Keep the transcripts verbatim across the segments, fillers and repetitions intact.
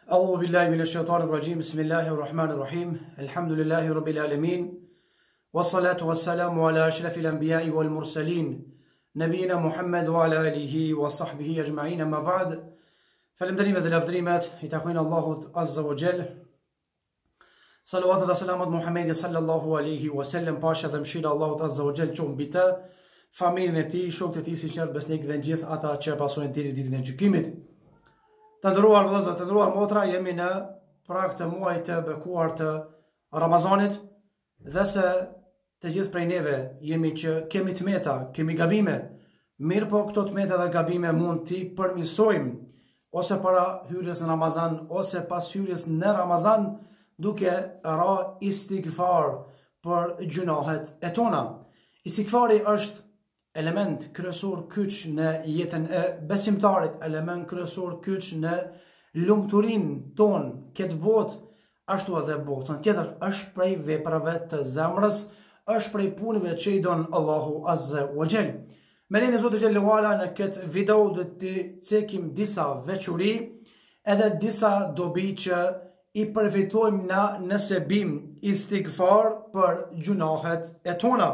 أعوذ بالله من الشيطان الرجيم بسم الله الرحمن الرحيم الحمد لله رب العالمين والصلاة والسلام على أشرف الأنبياء والمرسلين نبينا محمد وعلى آله وصحبه أجمعين أما بعد فالمدريمة الأفضليمات يتقون الله عز وجل صلوات الله سلامات محمد صلى الله عليه وسلم باشا ذمشير الله عز وجل قوم بتا familjen e tij, shokët e tij sinqert besnik dhe gjithë ata që pasojnë deri ditën e gjykimit. Të nderuar vëllezër, të nderuar motra, jemi në prag të muajit të bekuar të Ramazanit dhe se të gjithë prej neve jemi që kemi tmeta, kemi gabime, mirë po këto tmeta dhe gabime mund t'i përmirësojmë ose para hyrjes në Ramazan ose pas hyrjes në Ramazan duke ra istighfar për gjunahet e tona. Istighfari është element kryesor kyç në jetën e besimtarit, element kryesor kyç në lumturinë tonë, këtë botë, ashtu edhe botën tjetër, është prej veprave të zemrës, është prej punëve që i don Allahu Azza wa Jall. Me lejen e Zotit xhallahu ala në këtë video do të cekim disa veçuri edhe disa dobi që i përfitojmë na nëse bim istighfar për gjunahet e tona.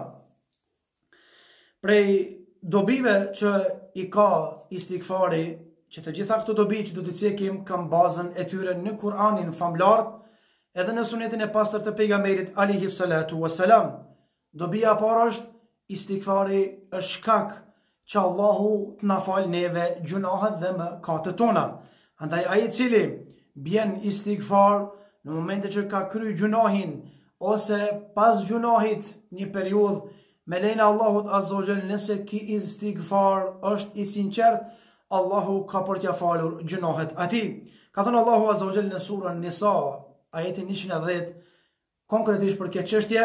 Prej dobive që i ka istighfari, që të gjitha këto dobi që do të cekim kanë bazën e tyre në Kur'anin famlar, edhe në sunetin e pastër të pejgamberit alayhi salatu wassalam. Dobia e parë është istighfari është shkak që Allahu të na fal neve gjunahet dhe mëkatet tona. Andaj ai i cili bjen istighfar në momentin që ka kryer gjunahin ose pas gjunahit një periudhë, me lejnë Allahut Azza wa Jall, nëse ki istighfar është i sinqert, Allahu ka për t'ja falur gjunahet atij. Ka thënë Allahu Azza wa Jall në surën Nisa, ajetin njëqind e dhjetë, konkretisht për këtë çështje: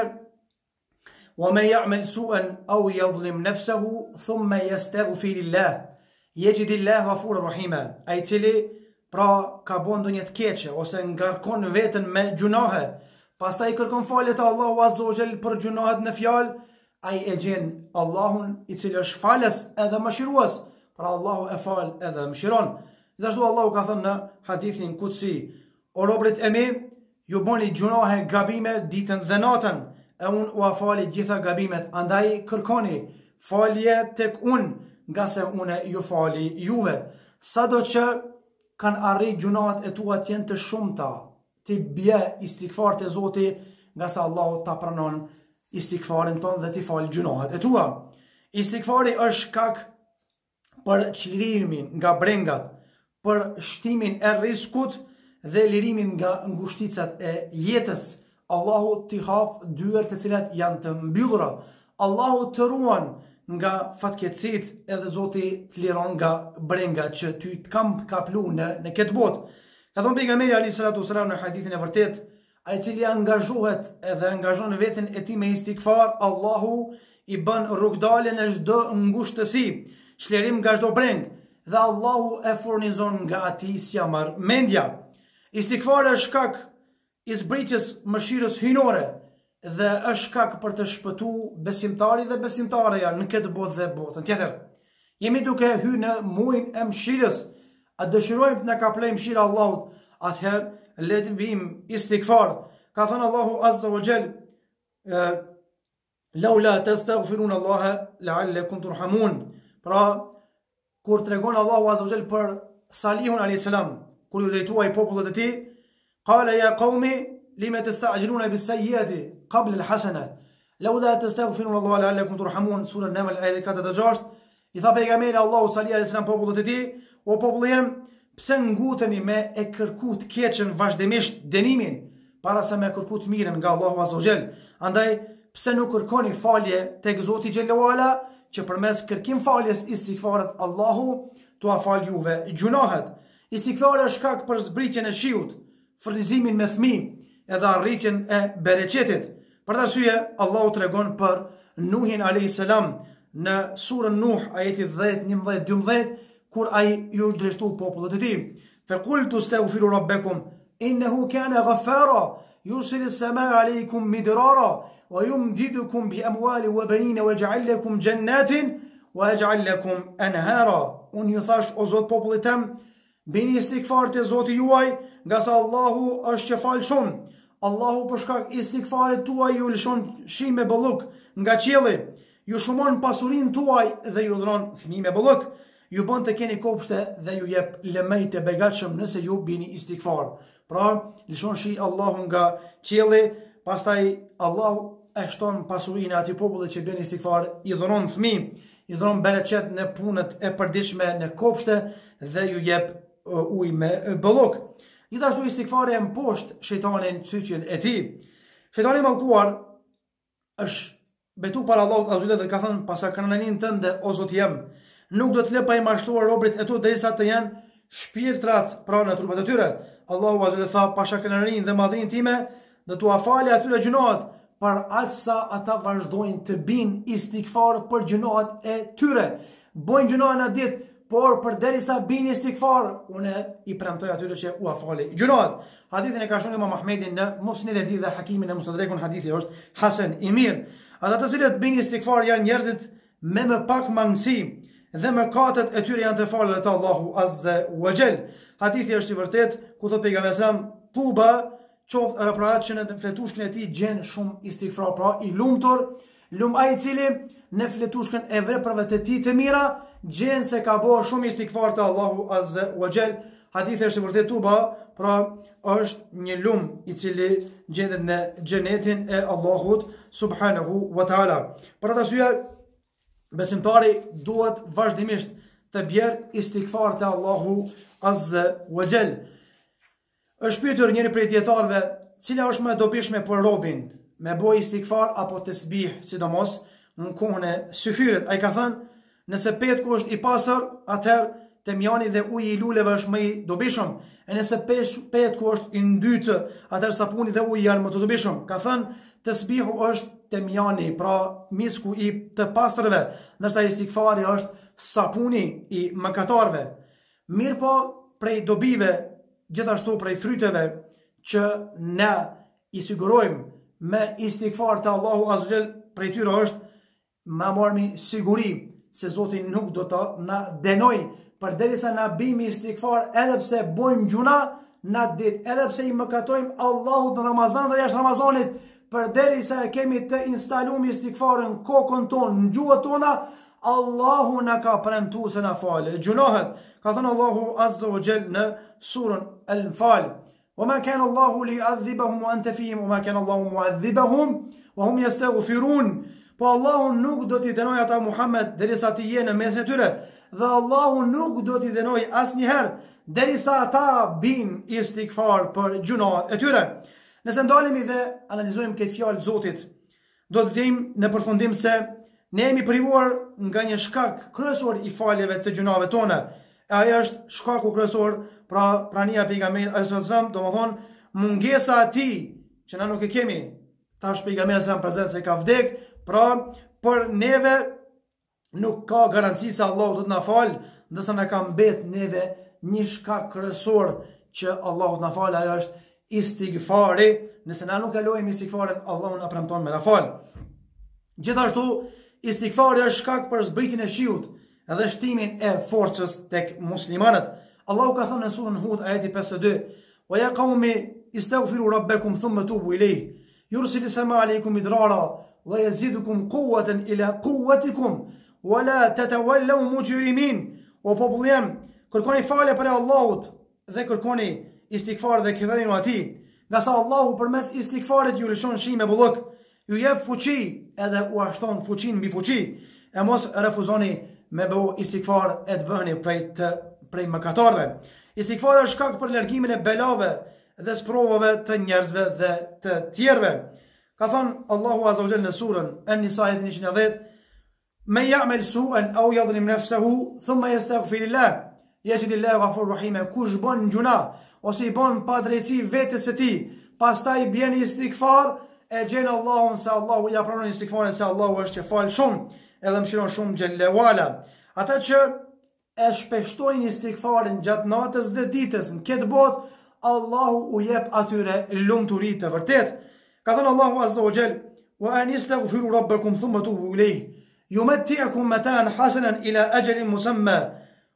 "Wa man ya'mal su'an aw yadhlim nafsahu thumma yastaghfirillah yajidillahu ghafurar rahima." Ai i cili pra ka bën ndonjë të keqe ose ngarkon veten me gjunahe, pastaj kërkon falje te Allahu Azza wa Jall për gjunahet në fjalë, ai e gjen Allahun i cili është falës edhe mëshirues, pra Allahu e fal edhe mëshiron. Gjithashtu Allahu ka thënë në hadithin kutsi: "O robërit e mi, ju bëni gjunahe gabime ditën dhe natën, e unë u afali gjitha gabimet, andaj kërkoni falje tek unë, nga se unë ju fali juve." Sado që kanë arrit gjunahet e tua të jenë të shumta, ti bje istighfar te Zoti, nga se Allahu ta pranon istighfarin ton dhe ti fal gjunahet e tua. Istighfari është shkak për çlirimin nga brengat, për shtimin e rrezikut dhe lirimin nga ngushticat e jetës. Allahu t'i hap dyert të cilat janë të mbyllura. Allahu të ruan nga fatkeqësitë edhe Zoti të liron nga brengat që ty të kam kaplu në, në këtë botë. Ka thënë pejgamberi alayhi salatu wasalam në hadithin e vërtetë: ai i cili angazhohet edhe angazhon veten e tij me istighfar, Allahu i bën rrugdalje në çdo ngushtësi, çlirim nga çdo breng, dhe Allahu e furnizon nga atij si ja marr mendja. Istighfari është shkak i zbritjes mëshirës hyjnore dhe është shkak për të shpëtuar besimtarin dhe besimtarja në këtë botë dhe botën tjetër. Jemi duke hyrë në muajin e mëshirës, a dëshirojmë të na kaplejmë mëshira Allahut, atëherë le të bim istighfar. Ka thënë Allahu Azza wa Jall: "Laula tastaghfiruna Allaha la'allakum turhamun." Pra, kur tregon Allahu Azza wa Jall për Salihun alayhis salam, kur ju drejtuai popullit të tij, qala ya qaumi lima tasta'jiluna bis-sayyi'ati qabla al-hasana laula tastaghfiruna Allaha la'allakum turhamun. Sura An-Naml ayat katërdhjetë e gjashtë. I tha pejgamberi Allahu Salih alayhis salam popullit të tij: "O populli im, pse ngutemi me e kërku të keqen vazhdimisht dënimin para se me kërku të mirën nga Allahu Azza wa Jall? Andaj pse nuk kërkoni falje tek Zoti xhallahu ala, që përmes kërkim faljes istighfarit Allahu t'ua fal juve gjunahet." Istighfari është shkak për zbritjen e shiut, furnizimin me fëmijë edhe arritjen e bereqetit. Për këtë arsye Allahu tregon për Nuhin alayhis salam në surën Nuh ajeti dhjetë, njëmbëdhjetë, dymbëdhjetë, kur ai ju drejtu popullit të tij: "Faqultu astaghfiru rabbakum innahu kana ghaffara yursilu as-samaa 'alaykum midrara wa yumdidukum bi amwalin wa banina wa yaj'al lakum jannatin wa yaj'al lakum anhara." Unë ju thash, o Zot popullit tim, Bini istikfar te Zoti juaj, nga sa Allahu është që falë shumë. Allahu për shkak istikfarit tuaj ju lëshon shi me bolluk nga qielli, ju shumon pasurinë tuaj dhe ju dhron fëmijë me bolluk, ju bën të keni kopshte dhe ju jep lëmej të begatshëm nëse ju bini istikfar. Pra, lëshon shi Allahu nga qielli, pastaj Allahu e shton pasurinë atij popullit që bën istikfar, i dhuron fëmijë, i dhuron bereqet në punët e përditshme në kopshte dhe ju jep uh, ujë me bolluk. Gjithashtu istikfari e mposht shejtanin cyqjen e tij. Shejtani i mallkuar është betu para Allahut azza dhe ka thënë pasa kananin tënde o Zot jam, nuk do të lë pa i mashtruar robrit e tu derisa të janë shpirtrat pranë trupat e tyre. Allahu azza tha pasha kananin dhe madhin time do t'u afali atyre gjunohat për aq sa ata vazhdojnë të bin istikfar për gjunohat e tyre. Bojnë gjunoha në ditë, por përderisa bin istikfar, unë i premtoj atyre që u afali gjunohat. Hadithin e ka shënuar Imam Ahmedi në Musned e tij dhe Hakimin në Mustadrekun, hadithi është hasan i mirë. Ata të cilët bin istikfar janë njerëzit me më pak mangësi dhe mëkatet e tyre janë të falura te Allahu azza wa jall. Hadithi është i vërtet ku thot pejgamberi sallallahu alajhi wasallam tuba qoftë raparat që në fletushkën e tij gjen shumë istikfar, pra i lumtur, lum ai i cili në fletushkën e veprave të tij të mira gjen se ka bërë shumë istikfar te Allahu azza wa jall. Hadithi është i vërtet tuba, pra është një lum i cili gjendet në xhenetin e Allahut subhanahu wa taala. Për atë arsye besimtari duhet vazhdimisht të bjerë istikfar te Allahu azza wa jall. Është pyetur njëri prej dietarëve, cila është më e dobishme për robin, me boj istikfar apo tasbih, sidomos në kohën e syfyrit. Ai ka thënë, nëse petku është i pastër, atëherë temjani dhe uji i luleve është më i dobishëm, e nëse petku është i ndytë, atëherë sapuni dhe uji janë më të dobishëm. Ka thënë, tasbihu është temjani, pra misku i të pastërve, ndërsa istikfari është sapuni i mëkatarëve. Mirë po, prej dobive, gjithashtu prej fryteve që ne i sigurojmë me istikfar të Allahu azza wa jall, prej tyre është ma marmi siguri se Zoti nuk do të na denoj përderisa na bimi istikfar edhe pse bojmë gjuna në ditë, edhe pse i mëkatojmë Allahut në Ramazan dhe jashtë Ramazanit, përderisa e kemi të instaluar istikfarën kokën tonë, në gjuhët tona, Allahu na ka premtuar se na falë gjunohet. Ka thënë Allahu azza wa jall në surën Al-Anfal, وما كان الله ليعذبهم وأنت فيهم وما كان الله معذبهم وهم يستغفرون. Po Allahu nuk do t'i dënoj ata Muhammed derisa ti je në mes e tyre, dhe Allahu nuk do t'i dënoj asnjëherë derisa ata bin istikfar për gjunohat e tyre. Nëse ndalemi dhe analizojmë këtë fjalë Zotit, do të vim në përfundim se ne jemi privuar nga një shkak kryesor i faljeve të gjunave tona. E ajo është shkaku kryesor, pra prania pejgamberit sallallahu alajhi wasallam, domethënë mungesa e tij që na nuk e kemi. Tash pejgamberi sa prezant se ka vdek, pra për neve nuk ka garanci se Allahu do të na fal, ndërsa na ka mbet neve një shkak kryesor që Allahu të na fal, ajo është istighfari. Nëse na nuk e lojmë istighfarin, Allahu na premton me na fal. Gjithashtu istighfari është shkak për zbritjen e shiut edhe shtimin e forcës tek muslimanët. Allahu ka thënë në surën Hud ajeti pesëdhjetë e dy: "Wa ya qaumi istaghfiru rabbakum thumma tubu ilayhi yursilu as-samaa 'alaykum midrara wa yazidukum quwwatan ila quwwatikum wa la tatawallaw mujrimin." O popull jam, kërkoni falje për Allahut dhe kërkoni istighfar dhe ktheheni atij, nga sa Allahu përmes istighfarit ju lëshon shi me bullok, ju jep fuqi edhe u ashton fuqin mbi fuqi. E mos refuzoni me bëu istighfar e të bëheni prej të prej mëkatarëve. Istighfari është shkak për largimin e belave dhe sprovave të njerëzve dhe të tjerëve. Ka thënë Allahu azza wa jalla në surën An-Nisa ayatin njëqind e dhjetë: "Men ya'mal su'an aw yadhlim nafsahu thumma yastaghfirillah yajidillahu ghafurur rahim." Kush bën gjuna ose i bën padrejsi vetes së tij, pastaj bën istighfar, e gjen Allahun se Allahu ja pranon istighfarin, se Allahu është që fal shumë edhe mëshiron shumë xhelle wala. Ata që e shpeshtojnë istighfarin gjatë natës dhe ditës në këtë botë, Allahu u jep atyre lumturi të vërtet. Ka thënë Allahu azza wa jall: "Wa an istaghfiru rabbakum thumma tubu ilayhi yumatti'ukum mata'an hasanan ila ajalin musamma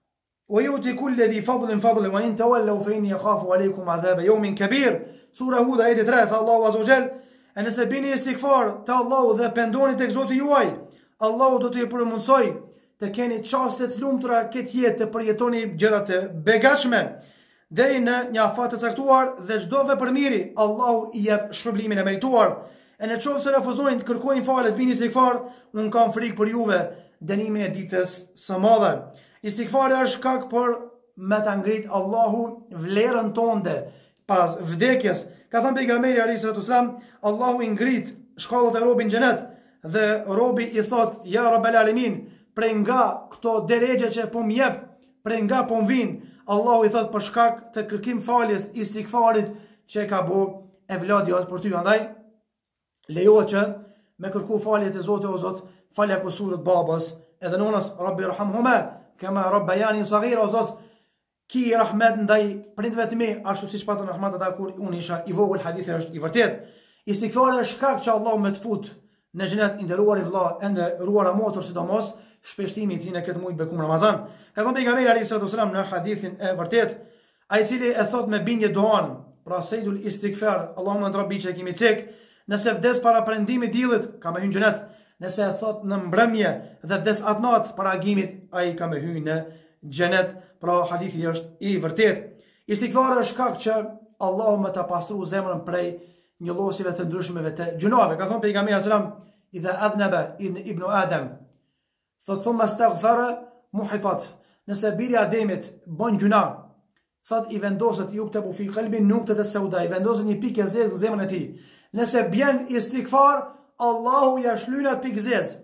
ويؤتي كل ذي فضل فضله وإن تولوا فإني أخاف عليكم عذاب يوم كبير. Sura Hud ajeti tre, tha Allahu Azza wa Jall, e nëse bini istikfar te Allahu dhe pendoni tek Zoti juaj, Allahu do t'ju përmundsoj të keni çaste të lumtura këtë jetë të përjetoni gjëra të begatshme deri në një afat të caktuar dhe çdo vepër miri Allahu i jep shpërblimin e merituar. E në qoftë se refuzojnë të kërkojnë falë të bini istikfar, un kam frikë për juve dënimin e ditës së madhe. Istikfari është shkak për me ta ngrit Allahu vlerën tonde pas vdekjes. Ka thënë pejgamberi alayhi salatu wasalam, Allahu i ngrit shkallët e robit në xhenet dhe robi i thot: Ja Rabbel Alamin, prej nga këto deregje që po më jep, prej nga po më vin, Allahu i thot për shkak të kërkim faljes istikfarit që e ka bu e vladi jot për ty. Andaj lejohet që me kërku falje të Zotit, o Zot, falja kusurit babas edhe nonës, Rabbi irhamhuma kama rabbayani saghira, o Zot, ki rahmet ndaj prindve të mi ashtu siç patën rahmet ata kur unë isha i vogël. Hadithi është i vërtet. Istikfari është shkak që Allahu më të fut në xhenet i nderuar i vëlla e nderuara motor, sidomos shpeshtimi i tij në këtë muaj bekum Ramazan. Ka thënë pejgamberi alayhi salatu wasalam në hadithin e vërtet, ai i cili e thot me bindje duan, pra sejdul istighfar, Allahumma rabbi që kemi cek, nëse vdes para perëndimit diellit, ka me hyrë në xhenet. Nëse e thot në mbrëmje dhe vdes atë natë para agimit, ai ka me hyrë në xhenet. Pra hadithi është i vërtet. Istikfari është shkak që Allahu më ta pastru zemrën prej njëllosive të ndryshmeve të gjunave. Ka thonë pejgamberi sallam, idha adhnaba ibnu Adam thot thumma astaghfara muhifat. Nëse biri Ademit bën gjuna, thot i vendoset yuktabu fi qalbi nuqtat as-sauda, i vendoset një pikë e zezë në zemrën e tij. Nëse bjen istikfar, Allahu ja shlyn atë pikë zezë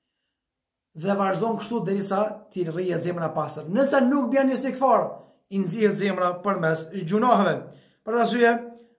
dhe vazhdon kështu derisa ti rrije zemra pastër. Nëse nuk bjen istikfar, i nxjerr zemra përmes gjunaheve. Për arsye,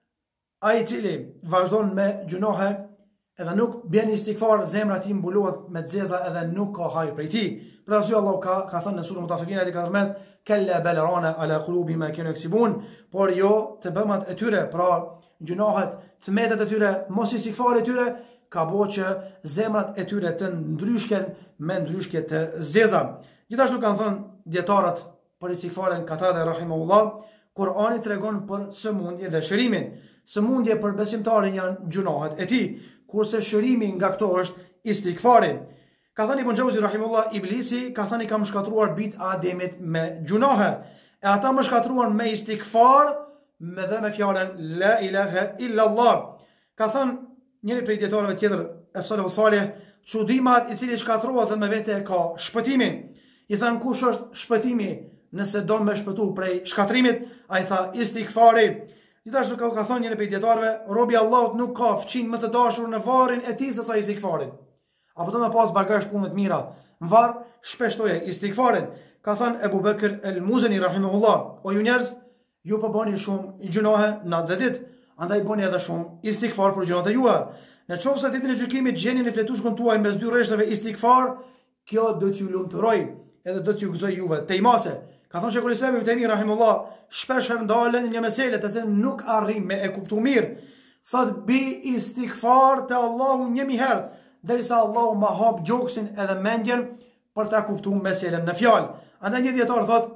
ai i cili vazhdon me gjunahe edhe nuk bjen istikfar, zemra ti mbulohet me zeza edhe nuk ka haj prej tij. Për arsye Allahu ka ka thënë në surën Mutaffifin ayati katërmbëdhjetë, kalla bal rana ala qulubi ma kanu yaksibun, por jo të bëmat e tyre, pra gjunahet, tmetet e tyre, mos istikfari e tyre ka bo që zemrat e tyre të ndryshken me ndryshke të zeza. Gjithashtu kanë thënë dietarët për istikfarin Qatada rahimahullah, Kurani tregon për sëmundje dhe shërimin. Sëmundje për besimtarin janë gjunahet e tij, kurse shërimi nga këto është istikfari. Ka thënë Ibn Jauzi rahimahullah, Iblisi ka thënë i kam shkatruar bit Ademit me gjunahe, e ata më shkatruan me istikfar me dhe me fjalën la ilaha illa Allah. Ka thënë njëri prej dietarëve tjetër, es-Salih Salih, çudimat i cili shkatrohet dhe me vete ka shpëtimin. I thënë kush është shpëtimi nëse do me shpëtu prej shkatrimit, a i tha istikfari. Gjithashtu ka, ka thënë njëri prej dietarëve, robi Allahut nuk ka fëqin më të dashur në varrin e tij se sa istikfarin. Apo do me pas bagazh punë të mira, në varr shpeshtoje istikfarin. Ka thënë Ebu Bekr el-Muzani rahimahullah, o ju njerëz, ju po bëni shumë gjunahe natë dhe ditë, andaj bëni edhe shumë istikfar për gjunat e juaja. Në qoftë se ditën e gjykimit gjeni në fletushkën tuaj mes dy rreshtave istikfar, kjo do t'ju lumturoj edhe do t'ju gëzoj juve tejmase. Ka thënë Sheikhul Islam Ibn Taymiyyah rahimahullah, shpesh ndalen një meselë të cilën nuk arrim me e kuptu mirë. Thot bi istikfar te Allahu një mi herë, derisa Allahu ma hap gjoksin edhe mendjen për ta kuptuar meselën në fjalë. Andaj një dietar thot,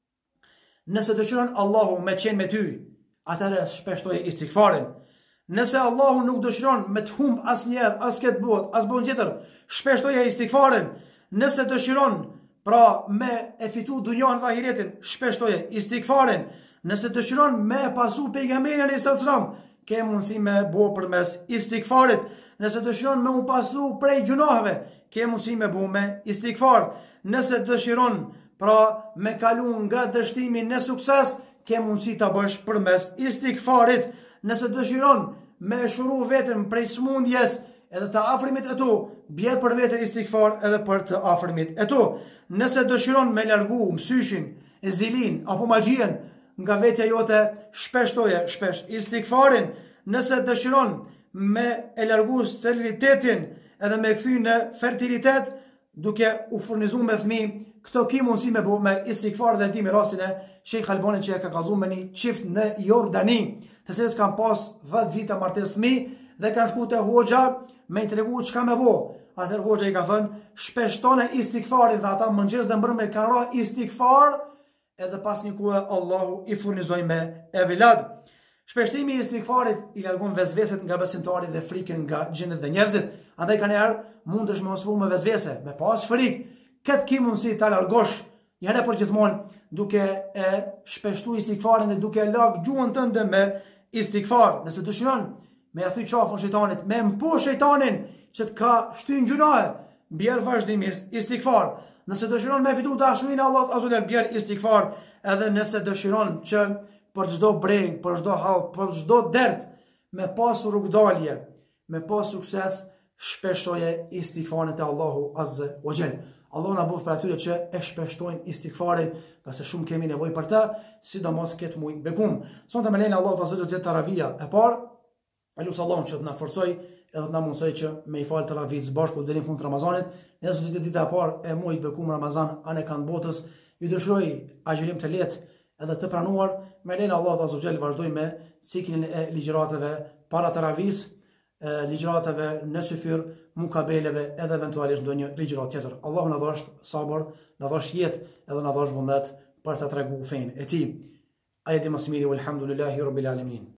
nëse dëshiron Allahu me qenë me ty, atëherë shpeshtoje istikfarin. Nëse Allahu nuk dëshiron me të humb asnjëherë, as këtë botë, as botën tjetër, shpeshtoje istikfarin. Nëse dëshiron pra me e fitu dunjan dhe ahiretin, shpeshtoje istikfarin. Nëse dëshiron me pasu pejgamberin alayhis salam, ke mundësi me bo përmes istikfarit. Nëse dëshiron me u pasru prej gjunaheve, ke mundësi me bo me istikfar. Nëse dëshiron pra me kalu nga dështimi në sukses, ke mundësi ta bësh përmes istikfarit. Nëse dëshiron me shuru vetën prej smundjes edhe të afërmit e tu, bje për vete istikfar edhe për të afërmit e tu. Nëse dëshiron me largu mësyshin, e zilin, apo magjien nga vetja jote, shpeshtoje shpesh istikfarin. Nëse dëshiron me e largu sterilitetin edhe me këthy në fertilitet, duke u furnizu me thmi, këto ki mundësi me bu me istikfar dhe ndimi rastin e Sheikh Albani që e ka kazu me një qift në Jordani, të cilës kanë pas dhjetë vite martes fëmi dhe kanë shku te hoxha me i tregu çka me bo. Atër hoxha i ka thënë, shpeshtone istikfarin dhe ata mëngjes dhe mbrëmje kanë ra istikfar edhe pas një kohë Allahu i furnizoj me evilad. Shpeshtimi i istighfarit i largon vezveset nga besimtarit dhe frikën nga xhinët dhe njerëzit. Andaj kanë herë mundesh me ospu me vezvese, me pas frikë. Këtë ki mundësi ta largosh një herë për gjithmonë duke e shpeshtu istighfarin dhe duke lag gjuhën tënde me istighfar. Nëse dëshiron me ja thy qafën shejtanit, me mpo shejtanin që të ka shtyjnë gjunahe, bjerë vazhdimisht istighfar. Nëse dëshiron me fitu dashurinë e Allahut azza bjerë istighfar. Edhe nëse dëshiron që për çdo breng, për çdo hall, për çdo dert, me pas rrugdalje, me pas sukses, shpeshtoje istighfarin te Allahu azza wa jall. Allahu na bëf për atyre që e shpeshtojnë istighfarin, ka se shumë kemi nevojë për të, sidomos këtë muaj bekum. Sonte me lenin Allahu azza wa jall taravia e parë, elusi Allahun që të na forcoj edhe të na mundsoj që me i fal taravit së bashku deri në fund të Ramazanit. Nëse të dita e parë e muajit bekum Ramazan anë kanë botës, ju dëshiroj agjilim të lehtë edhe të pranuar. Me lenin Allahu azza wa jall vazhdoj me ciklin e ligjëratave para taravis, ligjëratave në syfyr, mukabeleve edhe eventualisht ndonjë ligjërat tjetër. Allahu na dhash sabër, na dhash jetë edhe na dhash vullnet për të treguar fenë e tij. Ajeti më së miri, walhamdulillahi rabbil alamin.